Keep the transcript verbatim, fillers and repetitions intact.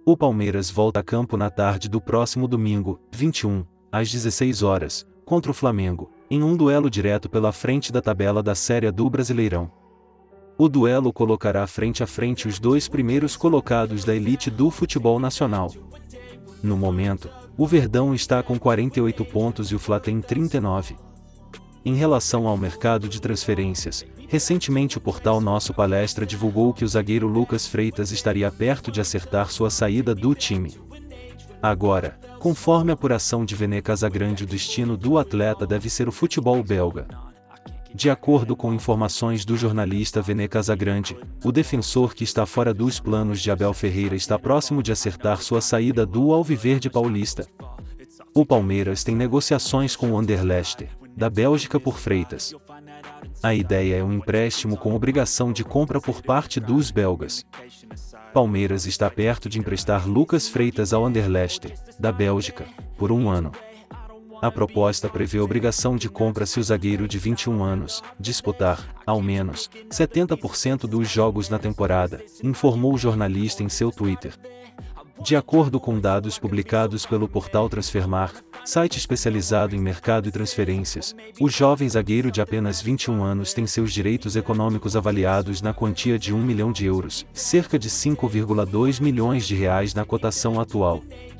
O Palmeiras volta a campo na tarde do próximo domingo, vinte e um, às dezesseis horas, contra o Flamengo, em um duelo direto pela frente da tabela da Série A do Brasileirão. O duelo colocará frente a frente os dois primeiros colocados da elite do futebol nacional. No momento, o Verdão está com quarenta e oito pontos e o Fla tem trinta e nove. Em relação ao mercado de transferências, recentemente o portal Nosso Palestra divulgou que o zagueiro Lucas Freitas estaria perto de acertar sua saída do time. Agora, conforme a apuração de Vene Casagrande, o destino do atleta deve ser o futebol belga. De acordo com informações do jornalista Vene Casagrande, o defensor que está fora dos planos de Abel Ferreira está próximo de acertar sua saída do Alviverde Paulista. O Palmeiras tem negociações com o Anderlecht, da Bélgica, por Freitas. A ideia é um empréstimo com obrigação de compra por parte dos belgas. Palmeiras está perto de emprestar Lucas Freitas ao Anderlecht, da Bélgica, por um ano. A proposta prevê obrigação de compra se o zagueiro de vinte e um anos disputar, ao menos, setenta por cento dos jogos na temporada, informou o jornalista em seu Twitter. De acordo com dados publicados pelo portal Transfermarkt, site especializado em mercado e transferências, o jovem zagueiro de apenas vinte e um anos tem seus direitos econômicos avaliados na quantia de um milhão de euros, cerca de cinco vírgula dois milhões de reais na cotação atual.